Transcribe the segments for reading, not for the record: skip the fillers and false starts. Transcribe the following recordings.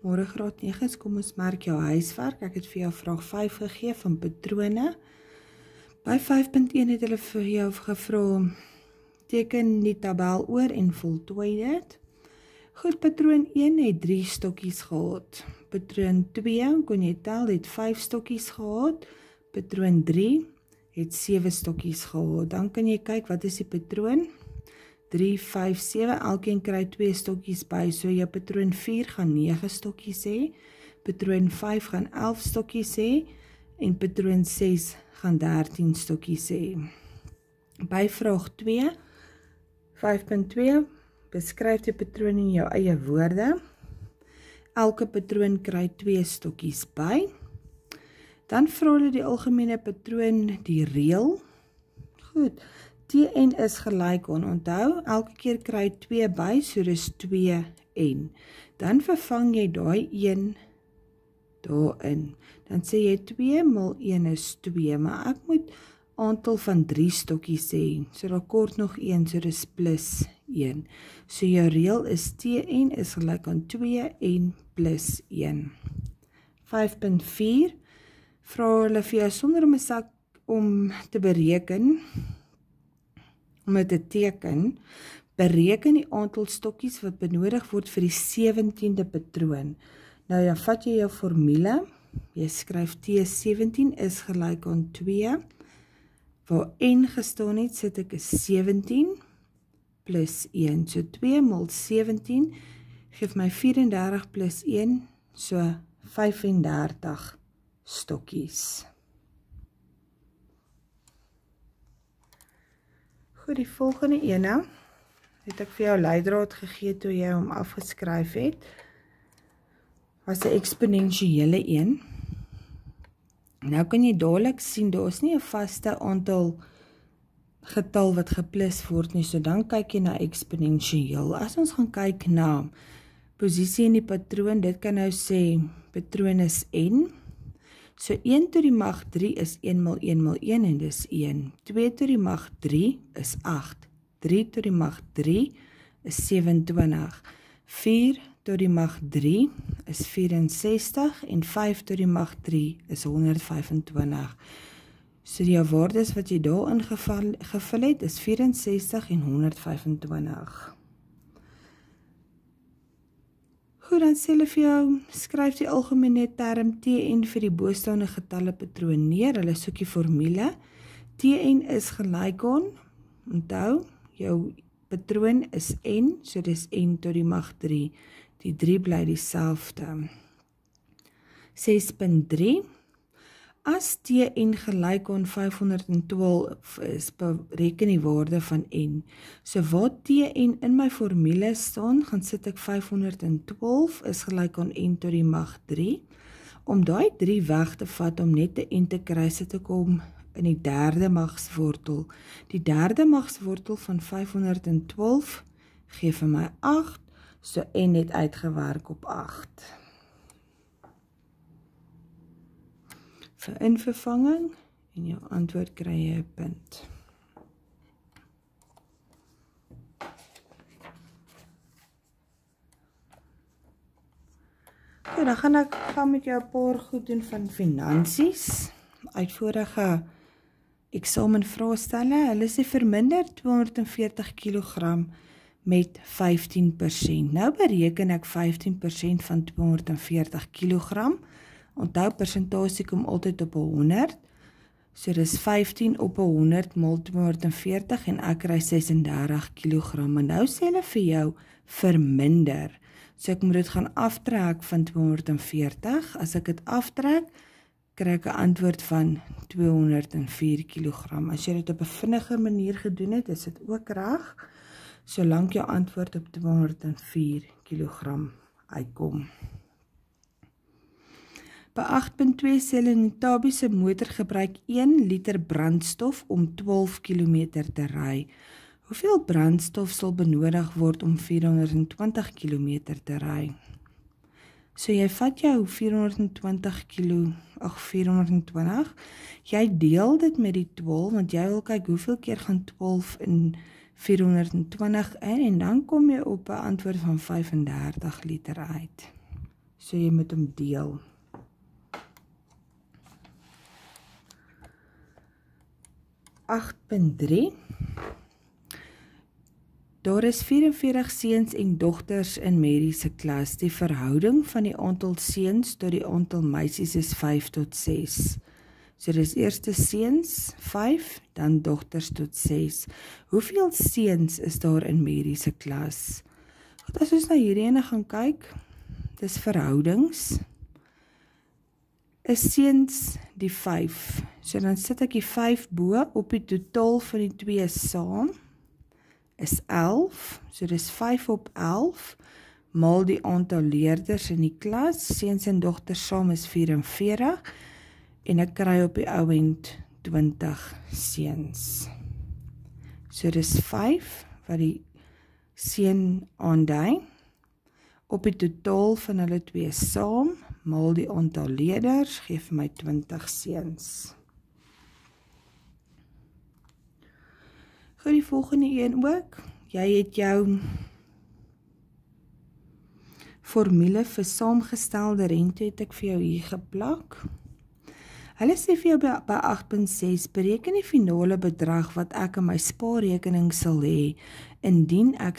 Môre graad 9, kom ons merk jou huiswerk. Ek het vir jou vraag 5 gegee van patrone. By 5.1 het hulle vir jou gevra, teken die tabel oor en voltooi dit. Goed, patroon 1 het 3 stokkies gehad. Patroon 2, kon jy tel, het 5 stokkies gehad. Patroon 3 het 7 stokkies gehad. Dan kan jy kyk, wat is die patroon? 3, 5, 7, elkeen kry 2 stokkies by, so jou patroon 4 gaan 9 stokkies hê, patroon 5 gaan 11 stokkies hê, en patroon 6 gaan 13 stokkies hê. By vraag 2, 5.2, beskryf die patroon in jou eie woorde. Elke patroon kry 2 stokkies by. Dan vra hulle die algemene patroon, die reël. Goed, Tn is gelyk aan, onthou, elke keer kry 2 by, so dis 2n. Dan vervang jy daai 1 daarin. Dan sê jy 2 mal 1 is 2, maar ek moet aantal van 3 stokkies hê. So daar kort nog 1, so dis plus 1. So jou reël is Tn is gelyk aan 2n plus 1. 5.4 vra hulle vir jou sonder om 'n sak om te bereken, om dit te teken, bereken die aantal stokkies wat benodig word vir die 17de patroon. Nou ja, vat jy jou formule, jy skryf T17 is gelyk aan 2, waar n gestaan het, sit ek is 17 plus 1, so 2 mal 17 geef my 34 plus 1, so 35 stokkies. Goed, die volgende ene het ek vir jou leidraad gegee toe jy hom afgeskryf het. Was 'n eksponensiële een. Nou kan jy dadelik sien, daar is nie 'n vaste aantal getal wat geplus word nie, so dan kyk jy na eksponensieel. As ons gaan kyk na posisie in die patroon, dit kan nou sê, patroon is n, so 1 tot die mag 3 is 1 mal 1 mal 1 en dis 1. 2 tot die mag 3 is 8. 3 tot die mag 3 is 27. 4 tot die mag 3 is 64 en 5 tot die mag 3 is 125. So die waardes wat jy daar ingevul het is 64 en 125. Goed, dan sê hulle vir jou, skryf die algemene term Tn vir die bostaande getalle patroon neer. Hulle soek die formule. Tn is gelyk aan, onthou, jou patroon is n, so dis n tot die mag 3. Die 3 bly dieselfde. 6.3 As Tn gelyk aan 512 is, bereken die waarde van n. So waar Tn in my formule staan, gaan sit ek 512 is gelyk aan n tot die mag 3. Om daai 3 weg te vat, om net 'n n te kry, sit ek hom in die derde magswortel. Die derde magswortel van 512 gee vir my 8, so n het uitgewerk op 8. Vir invervanging en jou antwoord kry jy 'n punt. Okay, dan gaan ek met jou 'n paar goed doen van finansies. Uit vorige eksamenvraestelle, hulle sê verminder 240 kg met 15%. Nou bereken ek 15% van 240 kg. Onthou, persentasie kom altyd op 100. So dis 15 op 100 mal 240 en ek kry 36 kg. En nou sê hulle vir jou verminder. So ek moet dit gaan aftrek van 240. As ek dit aftrek, kry ek 'n antwoord van 204 kg. As jy dit op 'n vinnige manier gedoen het, is dit ook reg, solank jou antwoord op 204 kg uitkom. By 8.2 sê hulle 'n Tabi se motor gebruik 1 liter brandstof om 12 km te ry. Hoeveel brandstof sal benodig word om 420 km te ry? So jy vat jou 420, jy deel dit met die 12, want jy wil kyk hoeveel keer gaan 12 in 420 in, en dan kom jy op 'n antwoord van 35 liter uit. So jy moet hom deel. (8.3) Daar is 44 seuns en dogters in Mary se klas. Die verhouding van die aantal seuns tot die aantal meisies is 5 tot 6. So dis eerste seuns 5, dan dogters tot 6. Hoeveel seuns is daar in Mary se klas? Goed, as ons na hierdie ene gaan kyk, dis verhoudings. Is seuns die 5. So dan sit ek die 5 bo op die totaal van die 2 saam. Is 11, so dis 5 op 11, maal die aantal leerders in die klas, seuns en dogters saam is 44, en ek kry op die ou end 20 seuns. So dis 5, wat die seun aandui, op die totaal van hulle 2 saam, maal die aantal leerders, gee vir my 20 seuns. Goed, die volgende een ook. Jy het jou formule vir saamgestelde rente het ek vir jou hier geplak. Hulle sê vir jou by 8.6, bereken die finale bedrag wat ek in my spaarrekening sal hê, indien ek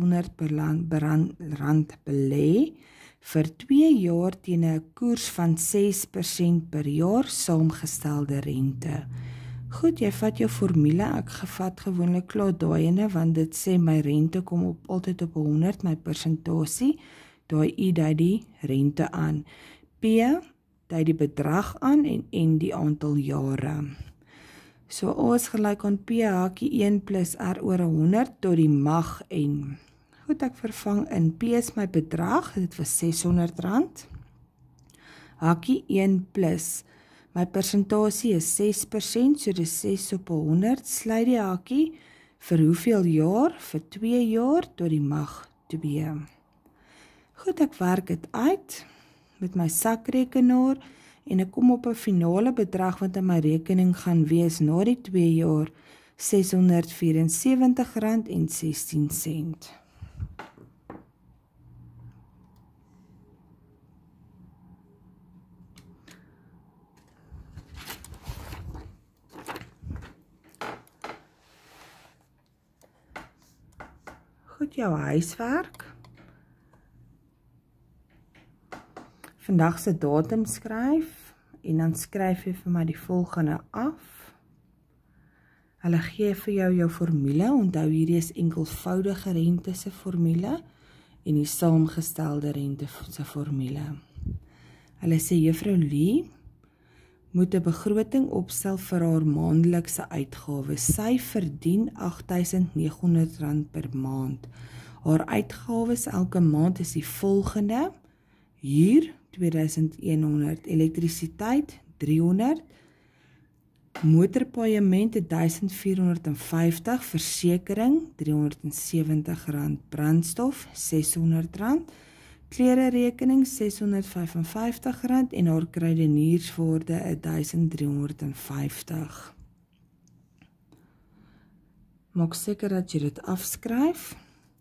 R600 belê, vir 2 jaar teen 'n koers van 6% per jaar saamgestelde rente. Goed, jy vat jou formule, ek gevat gewoonlik klaar daai ene, want dit sê my rente kom altyd op 100, my persentasie, daai I dui die rente aan. P dui die bedrag aan en N die aantal jare. So A is gelyk aan P hakie 1 plus R oor 100 tot die mag N. Goed, ek vervang in P is my bedrag, dit was R600. Hakie 1 plus my persentasie is 6%, so dis 6 op 100, sluit die hakie, vir hoeveel jaar? Vir 2 jaar, tot die mag 2. Goed, ek werk dit uit, met my sakrekenaar, en ek kom op 'n finale bedrag, wat in my rekening gaan wees, na die 2 jaar, R674.16. Goed, jou huiswerk. Vandag se datum skryf, en dan skryf jy vir my die volgende af. Hulle gee vir jou formule, onthou hierdie is enkelvoudige rente se formule, en die saamgestelde rente se formule. Hulle sê Juffrou Lee moet 'n begroting opstel vir haar maandelikse uitgawes. Sy verdien R8.900 per maand. Haar uitgawes elke maand is die volgende: huur R2.100, elektrisiteit R300, motorpaaiement R1.450, versekering R370, brandstof R600, klererekening R655 en haar kruideniersvoorde R1.350. Maak seker dat jy dit afskryf.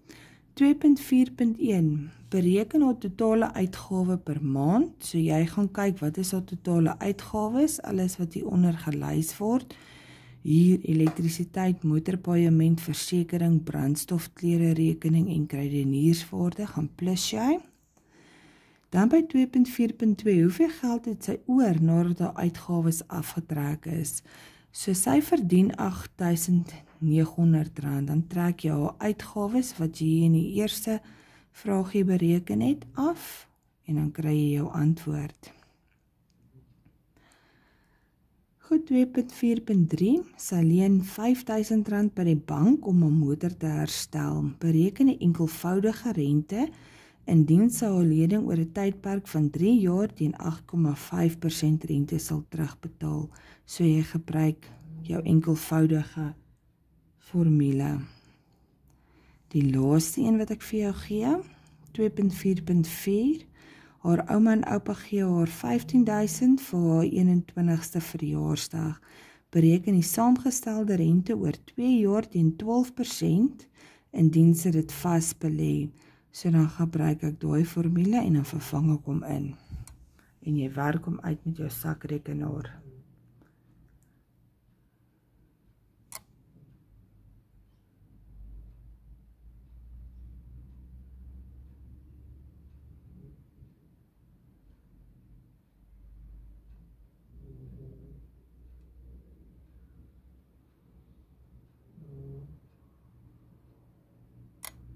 2.4.1 Bereken haar totale uitgawe per maand. So jy gaan kyk wat is haar totale uitgawes, alles wat hieronder gelys word. Huur, elektrisiteit, motorpaaiement, versekering, brandstof, klererekening en kruideniersvoorde gaan plus jy. Dan by 2.4.2 hoeveel geld het sy oor nadat haar uitgawes afgetrek is? So sy verdien R8.900, dan trek jy haar uitgawes wat jy in die eerste vraagie bereken het af en dan kry jy jou antwoord. Goed, 2.4.3 sy leen R5.000 by die bank om 'n motor te herstel. Bereken die enkelvoudige rente indien sy haar lening oor 'n tydperk van 3 jaar teen 8,5% rente sal terugbetaal. So jy gebruik jou enkelvoudige formule. Die laaste een wat ek vir jou gee, 2.4.4, haar ouma en oupa gee haar R15.000 vir haar 21ste verjaarsdag. Bereken die saamgestelde rente oor 2 jaar teen 12% indien sy dit vas belê. So dan gebruik ek daai formule en dan vervang ek hom in. En jy werk hom uit met jou sakrekenaar.